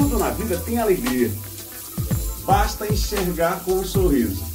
Tudo na vida tem alegria. Basta enxergar com um sorriso.